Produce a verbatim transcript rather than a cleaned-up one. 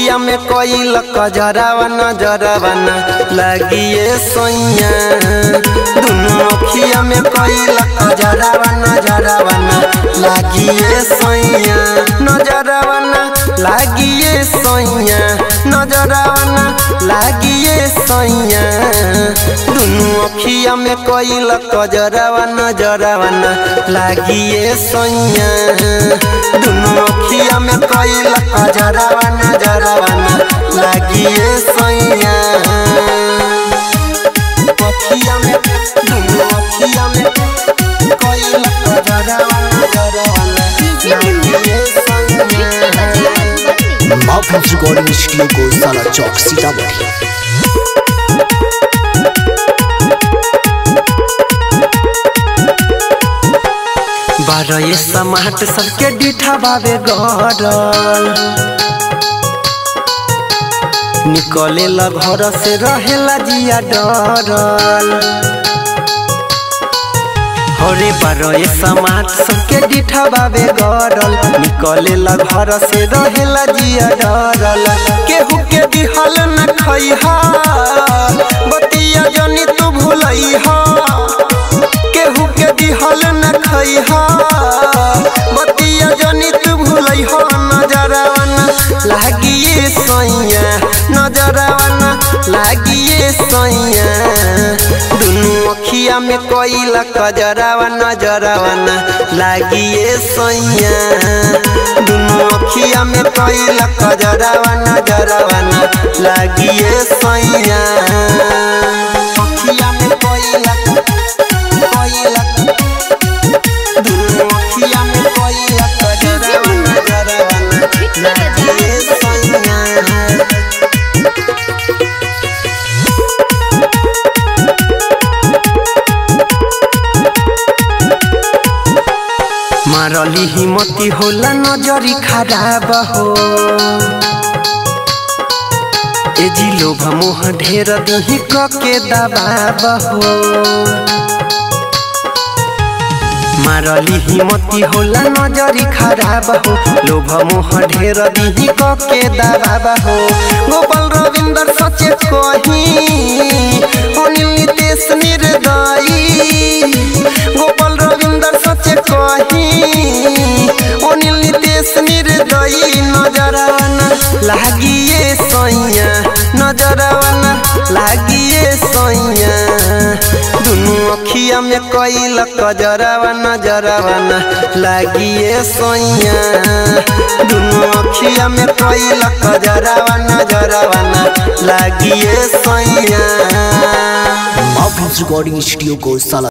अखिया में कोई कजरावा नजरवा न लागिए सैया। दोनों अखिया में कोई कजरावा नजरवा न लागिए सैया। नजरवा न लागिए सैया, नजरवा न लागिए सैया। दोनों अखिया में कोई कजरावा नजरवा न लागिए सैया। दोनों अखिया में कोई कजरावा नजरवा न लागिए सैया। अखिया में दोनों अखिया में कोई कजरावा नजरवा न लागिए सैया। माफिल्स रिकॉर्डिंग स्टूडियो गौशाला चौक सीतामढ़ी। बारह समाट सबके डिठा बाबे गरल, निकले ला घर से रहेला जिया डरल। हरे बारह समाट सबके डिठा बाबे गरल, निकले ला घर से रहेला जिया डरल। केहू के दिहल न खइहा, बतिया जनी तू भूलइहा। केहू के दिहल न खइहा, बतिया जनी तू भूलइहा। नजरवा न लागिए सैया, नजरवा न लागिए सैया। दोनों अखिया में कोई कजरावा नजरवा न लागिए सैया। दोनों अखिया में कोई कजरावा नजरवा न लागिए सैया। अखिया में कोई दोनों अखिया में कोई कजरावा नजरवा न लागिए सैया। मारली हिम्मती होला नजरी खराब हो, ए जी लोभ मोह ढेर दिही के दबाब हो। मारली हिम्मती होला नजरी खराब हो, लोभ मोह ढेर दिही के दबाब हो। गोपाल रविंदर सचे कही, अनिल नितेश निर्दयी। गोपाल रविंदर सचे कही, अनिल नितेश निर्दयी। नजरवा न लागिए सैया, नजरवा न लागिए सैया। दोनों अखिया में कोई कजरावा नजरवा न लागिए सैया। दोनों अखिया में कोई कजरावा नजरवा न लागिए सैया। माफिल्स रिकॉर्डिंग स्टूडियो गौशाला।